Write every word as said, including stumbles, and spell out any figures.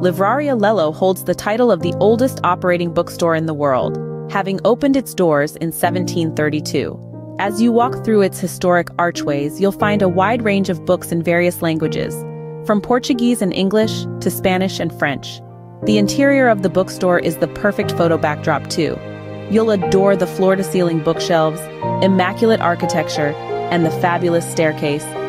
Livraria Lello holds the title of the oldest operating bookstore in the world, having opened its doors in seventeen thirty-two. As you walk through its historic archways, you'll find a wide range of books in various languages, from Portuguese and English to Spanish and French. The interior of the bookstore is the perfect photo backdrop too. You'll adore the floor-to-ceiling bookshelves, immaculate architecture, and the fabulous staircase,